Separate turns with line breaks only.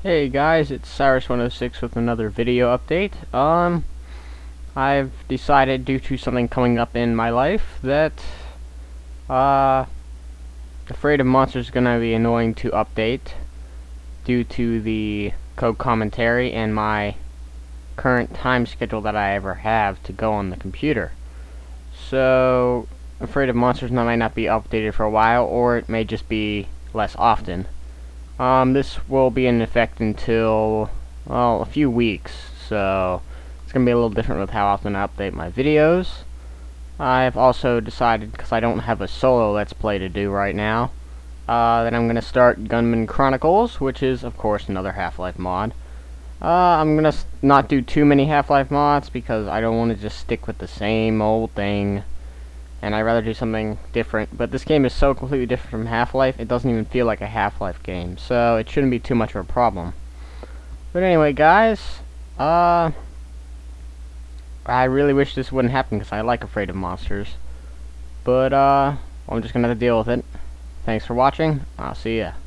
Hey guys, it's Cyrus106 with another video update. I've decided, due to something coming up in my life, that Afraid of Monsters is gonna be annoying to update due to the code commentary and my current time schedule that I ever have to go on the computer. So Afraid of Monsters might not be updated for a while, or it may just be less often. This will be in effect until, well, a few weeks, so it's going to be a little different with how often I update my videos. I've also decided, because I don't have a solo Let's Play to do right now, that I'm going to start Gunman Chronicles, which is, of course, another Half-Life mod. I'm going to not do too many Half-Life mods, because I don't want to just stick with the same old thing, and I'd rather do something different. But this game is so completely different from Half-Life, it doesn't even feel like a Half-Life game, so it shouldn't be too much of a problem. But anyway, guys, I really wish this wouldn't happen, because I like Afraid of Monsters. But, I'm just gonna have to deal with it. Thanks for watching. I'll see ya.